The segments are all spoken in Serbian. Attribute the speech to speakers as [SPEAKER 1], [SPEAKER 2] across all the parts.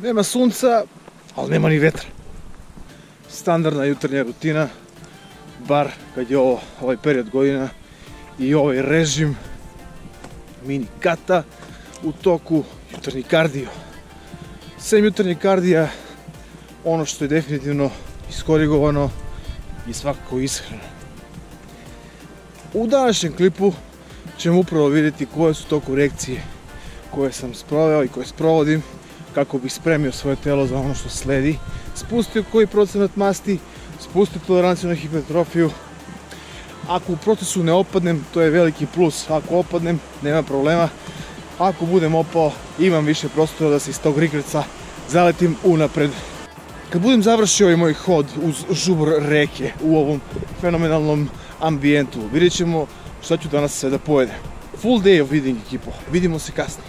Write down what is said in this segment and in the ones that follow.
[SPEAKER 1] Nema sunca, ali nema ni vetra. Standardna jutarnja rutina, bar kad je ovaj period godina i ovaj režim mini kata u toku, jutarnji kardio. Sem jutarnji kardija, ono što je definitivno iskorigovano i svakako ishrana. U današnjem klipu ćemo upravo vidjeti koje su to korekcije koje sam sproveo i koje sprovodim kako bih spremio svoje telo za ono što sledi, spustio koji procenat masti, spustio toleranciju na hipertrofiju. Ako u procesu ne opadnem, to je veliki plus. Ako opadnem, nema problema. Ako budem opao, imam više prostora da se iz tog regreca zaletim unapred. Kad budem završio ovaj moj hod uz žubor reke u ovom fenomenalnom ambijentu, vidjet ćemo šta ću danas sve da pojedem. Full day of eating, ekipo. Vidimo se kasnije.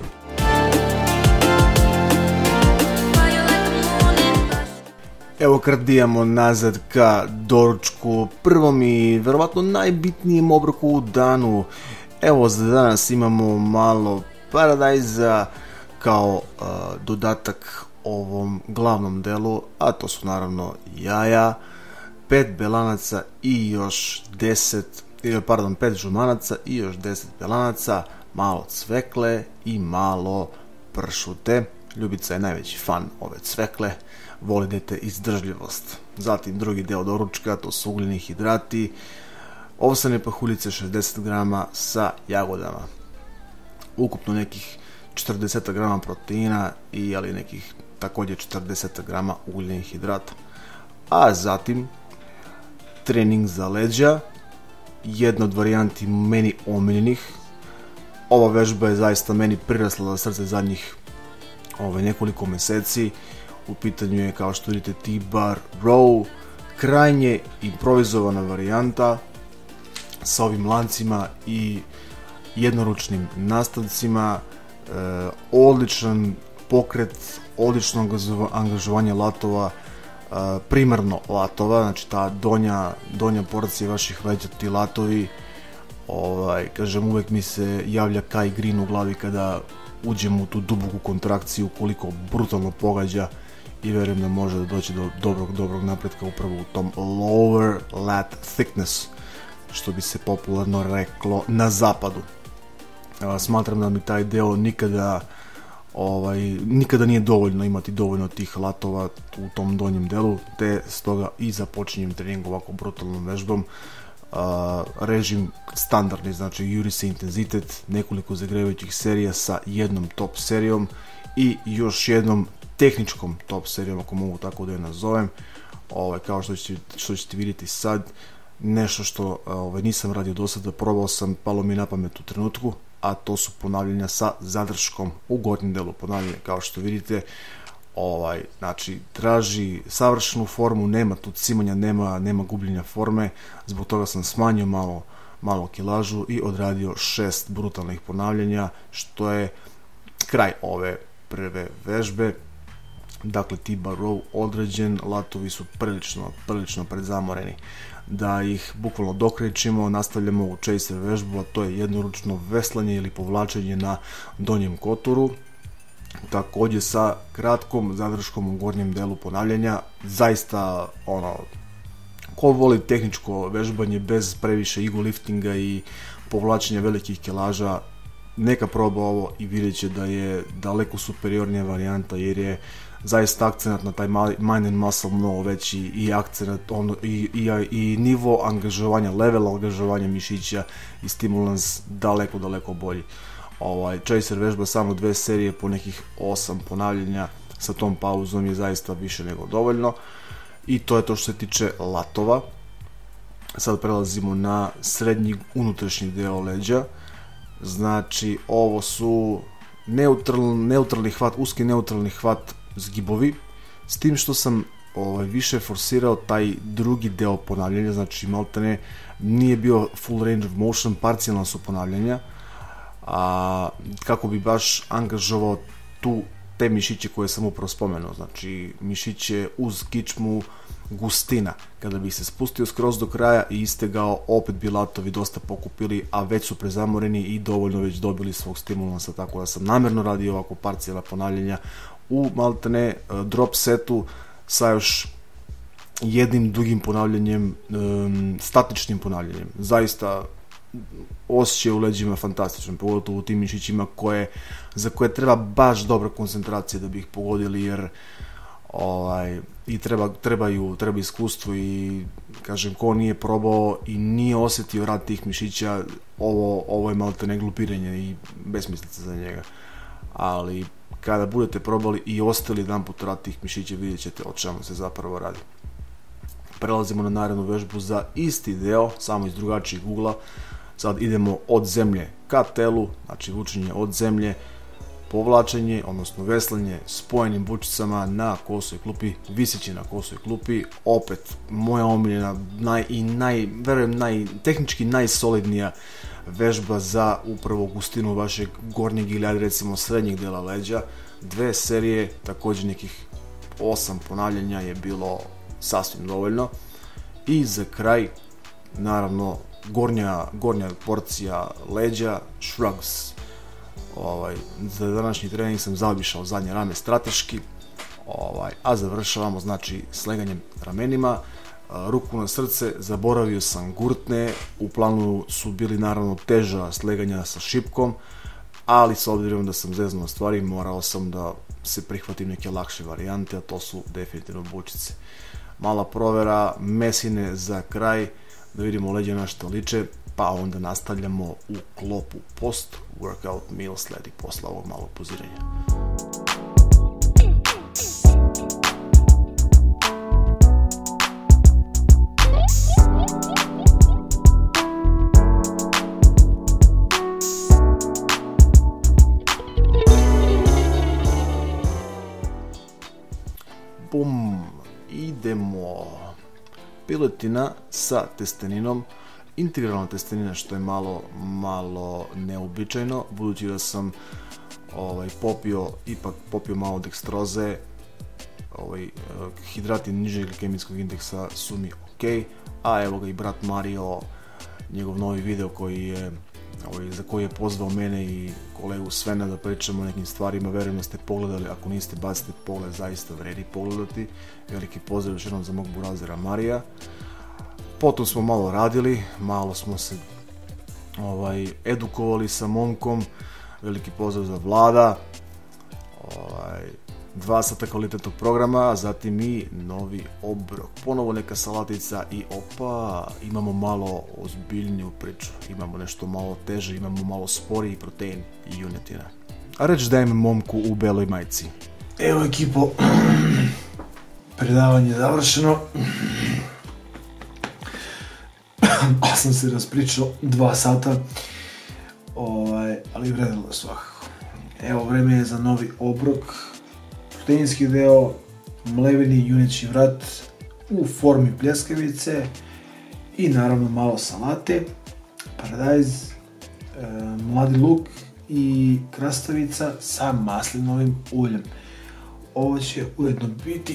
[SPEAKER 1] Evo kratijamo nazad ka doručku, prvom i verovatno najbitnijem obroku u danu. Evo za danas imamo malo paradajza kao dodatak ovom glavnom delu, a to su naravno jaja, 5 belanaca i još 5 žumanaca i još 10 belanaca, malo cvekle i malo pršute. Ljubica je najveći fan ove cvekle, voli dete izdržljivost. Zatim drugi deo doručka, to su ugljeni hidrati, ovsane pahuljice 60 grama sa jagodama. Ukupno nekih 40 grama proteina i nekih također 40 grama ugljenih hidrata. A zatim trening za leđa, jedna od varijanti meni omiljenih. Ova vežba je zaista meni prirasla za srce zadnjih nekoliko meseci. U pitanju je, kao što vidite, T-bar row, krajnje improvizovana varijanta sa ovim lancima i jednoručnim nastavcima, odličan pokret, odlično angažovanje latova, primarno latova, znači ta donja porcija vaših leđa, ti latovi, kažem, uvek mi se javlja Kai Green u glavi kada uđemo u tu duboku kontrakciju, koliko brutalno pogađa, i verujem da može da doći do dobrog napretka upravo u tom lower lat thickness, što bi se popularno reklo na zapadu. Smatram da mi taj deo nikada nije dovoljno imati dovoljno tih latova u tom donjem delu, te stoga i započinjem trening ovako brutalnom vežbom. Režim standardni, znači juri se intenzitet, nekoliko zagrevajućih serija sa jednom top serijom i još jednom tehničkom top serijom, ako mogu tako da je nazovem. Kao što ćete vidjeti sad, nešto što nisam radio do sada, probao sam, palo mi na pamet u trenutku, a to su ponavljanja sa zadrškom u gornjem delu ponavljanja. Kao što vidite, znači traži savršenu formu, nema tu cimanja, nema gubljenja forme, zbog toga sam smanjio malo kilažu i odradio 6 brutalnih ponavljanja, što je kraj ove prve vežbe. Dakle, T-bar row određen, latovi su prilično predzamoreni. Da ih bukvalno dokrećimo, nastavljamo u chaser vežbu, a to je jednoručno veslanje ili povlačenje na donjem kotoru, također sa kratkom zadrškom u gornjem delu ponavljanja. Zaista, ko voli tehničko vežbanje bez previše ego liftinga i povlačenja velikih kilaža, neka proba ovo i vidjet će da je daleko superiornija varijanta, jer je zaista akcenat na taj mind and muscle mnogo veći i akcenat i nivo angažovanja, level angažovanja mišića i stimulans daleko bolji. Chaser vežba samo 2 serije po nekih 8 ponavljanja sa tom pauzom je zaista više nego dovoljno, i to je to što se tiče latova. Sad prelazimo na srednji unutrašnji deo leđa. Znači, ovo su neutralni hvat, uski neutralni hvat zgibovi, s tim što sam više forsirao taj drugi deo ponavljanja, znači maltene nije bio full range of motion, parcijalna su ponavljanja, kako bi baš angažovao te mišiće koje sam upravo spomenuo, znači mišiće uz kičmu, gustina. Kada bi se spustio skroz do kraja i istegao, opet bi latovi dosta pokupili, a već su prezamoreni i dovoljno već dobili svog stimulansa, tako da sam namjerno radio ovako parcijalna ponavljanja u maltene drop setu sa još jednim dugim ponavljanjem, statičnim ponavljanjem. Zaista osjećaj u leđima fantastičan, pogotovo u tim mišićima za koje treba baš dobra koncentracija da bi ih pogodili, jer i treba iskustvo i kažem, ko nije probao i nije osjetio rad tih mišića, ovo je maltene glupiranje i besmislica za njega. Ali kada budete probali i ostali jedan put rad tih mišića, vidjet ćete o čemu se zapravo radi. Prelazimo na narednu vežbu za isti deo, samo iz drugačijeg ugla. Sad idemo od zemlje ka telu, znači vučenje od zemlje, povlačenje, odnosno veslanje spojenim bučicama na kosoj klupi, viseći na kosoj klupi. Opet, moja omiljena verujem tehnički najsolidnija vežba za upravo gustinu vašeg gornjeg ili recimo srednjeg dela leđa. 2 serije, također nekih 8 ponavljanja je bilo sasvim dovoljno. I za kraj, naravno, gornja porcija leđa, shrugs. Za današnji trening sam zaobišao zadnje rame strateški, a završavamo znači sleganjem ramenima. Ruku na srce, zaboravio sam gurtne, u planu su bili naravno teža sleganja sa šipkom, ali s obzirom da sam zeznuo stvari, morao sam da se prihvatim neke lakše varijante, a to su definitivno bučice. Mala provera mesine za kraj, da vidimo leđa na što liče, pa onda nastavljamo u klopu post-workout meal sledi posle ovog malog poziranja. Bum, idemo. Piletina sa testeninom, integralna testenina, što je malo neobičajno, budući da sam popio malo dekstroze. Hidrati nižeg glikemijskog indeksa su mi ok, a evo ga i brat Mario, njegov novi video za koji je pozvao mene i kolegu Svena da pričamo o nekim stvarima. Verujem da ste pogledali, ako niste, bacite pogled, zaista vredi pogledati. Veliki pozdrav još jednom za mog burazera Marija. Potom smo malo radili, malo smo se edukovali sa momkom. Veliki pozdrav za Vlada. 2 sata kvalitetnog programa, a zatim i novi obrok. Ponovo neka salatica i imamo malo ozbiljniju priču. Imamo nešto malo teže, imamo malo sporiji protein i junetina. A reč dajem momku u beloj majici.
[SPEAKER 2] Evo ekipo, predavanje je završeno. Ja sam se raspričao 2 sata, ali vredilo svakako. Evo, vreme je za novi obrok. Proteinski deo, mleveni juneći vrat u formi pljeskavice i naravno malo salate, paradajz, mladi luk i krastavica sa maslinovim uljem. Ovo će ujedno biti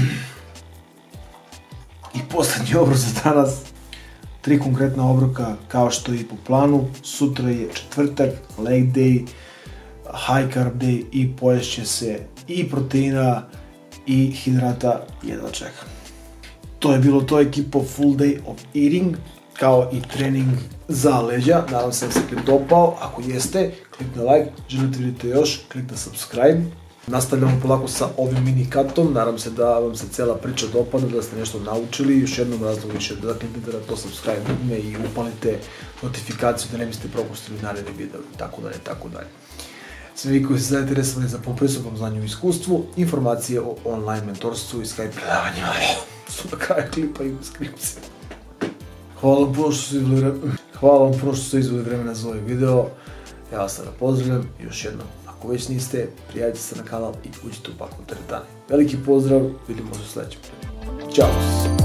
[SPEAKER 2] i posljednji obrok za danas. 3 konkretna obroka kao što je i po planu. Sutra je četvrtak, leg day, high carb day i poješće se i proteina i hidrata, jedva čekam. To je bilo to, ekipo, full day of eating, kao i trening za leđa. Nadam se da se klip dopao, ako jeste, kliknite like, želite vidjeti još, kliknite subscribe. Nastavljamo polako sa ovim mini cutom, nadam se da vam se cijela priča dopada, da ste nešto naučili. Još jednom razlog više da kliknite na to subscribe dugme i upalite notifikaciju da ne biste propustili naredni video i tako dalje. Svi vi koji ste zainteresovani za pristupom znanju i iskustvu, informacije o online mentorstvu i Skype predavanjima su na kraju klipa i u deskripciji. Hvala vam puno što ste izveli vremena za ovaj video. Ja vas sada pozdravljam i još jednom, ako već niste, prijavite se na kanal i uđite u paklu teretane. Veliki pozdrav, vidimo se u sljedećem. Ćao!